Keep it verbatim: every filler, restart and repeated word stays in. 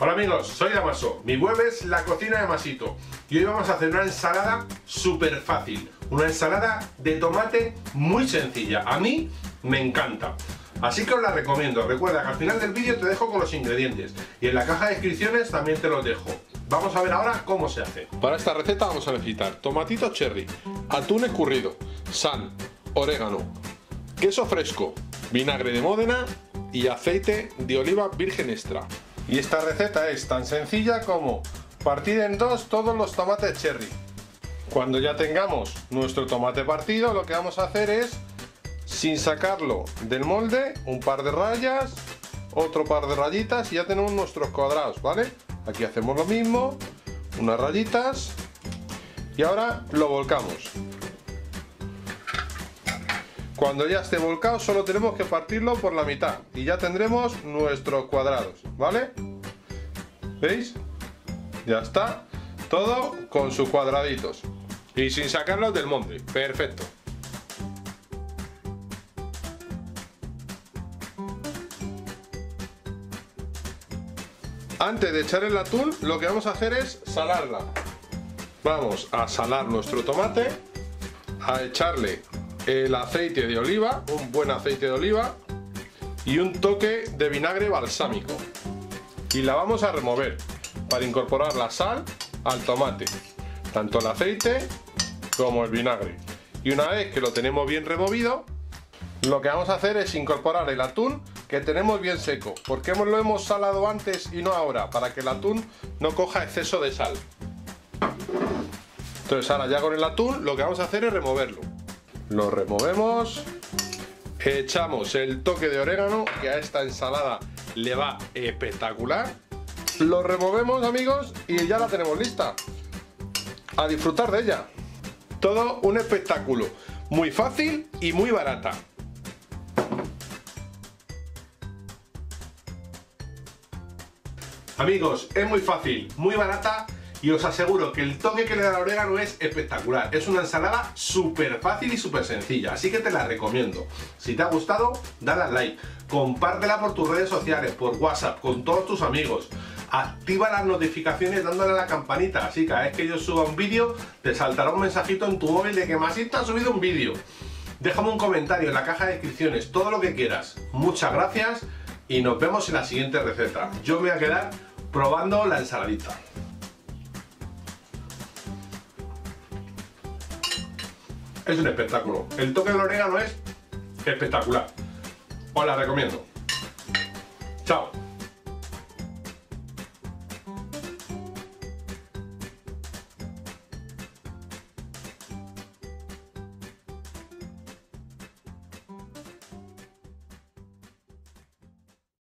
Hola amigos, soy Damaso, mi web es La Cocina de Masito y hoy vamos a hacer una ensalada súper fácil, una ensalada de tomate muy sencilla, a mí me encanta, así que os la recomiendo. Recuerda que al final del vídeo te dejo con los ingredientes y en la caja de descripciones también te los dejo. Vamos a ver ahora cómo se hace. Para esta receta vamos a necesitar tomatito cherry, atún escurrido, sal, orégano, queso fresco, vinagre de Módena y aceite de oliva virgen extra. Y esta receta es tan sencilla como partir en dos todos los tomates cherry. Cuando ya tengamos nuestro tomate partido, lo que vamos a hacer es, sin sacarlo del molde, un par de rayas, otro par de rayitas y ya tenemos nuestros cuadrados, ¿vale? Aquí hacemos lo mismo, unas rayitas y ahora lo volcamos. Cuando ya esté volcado solo tenemos que partirlo por la mitad y ya tendremos nuestros cuadrados, ¿vale? ¿Veis? Ya está, todo con sus cuadraditos y sin sacarlos del molde, perfecto. Antes de echar el atún, lo que vamos a hacer es salarla. Vamos a salar nuestro tomate, a echarle el aceite de oliva, un buen aceite de oliva y un toque de vinagre balsámico. Y la vamos a remover para incorporar la sal al tomate, tanto el aceite como el vinagre. Y una vez que lo tenemos bien removido, lo que vamos a hacer es incorporar el atún que tenemos bien seco. ¿Por qué lo hemos salado antes y no ahora? Para que el atún no coja exceso de sal. Entonces ahora ya con el atún lo que vamos a hacer es removerlo. Lo removemos, echamos el toque de orégano que a esta ensalada le va espectacular. Lo removemos, amigos, y ya la tenemos lista. A disfrutar de ella. Todo un espectáculo, muy fácil y muy barata. Amigos, es muy fácil, muy barata y os aseguro que el toque que le da el orégano es espectacular. Es una ensalada súper fácil y súper sencilla, así que te la recomiendo. Si te ha gustado, dale al like, compártela por tus redes sociales, por WhatsApp, con todos tus amigos. Activa las notificaciones dándole a la campanita, así cada vez que yo suba un vídeo te saltará un mensajito en tu móvil de que Masito ha subido un vídeo. Déjame un comentario en la caja de descripciones, todo lo que quieras. Muchas gracias y nos vemos en la siguiente receta. Yo me voy a quedar probando la ensaladita. Es un espectáculo. El toque del orégano es espectacular. Os la recomiendo. Chao.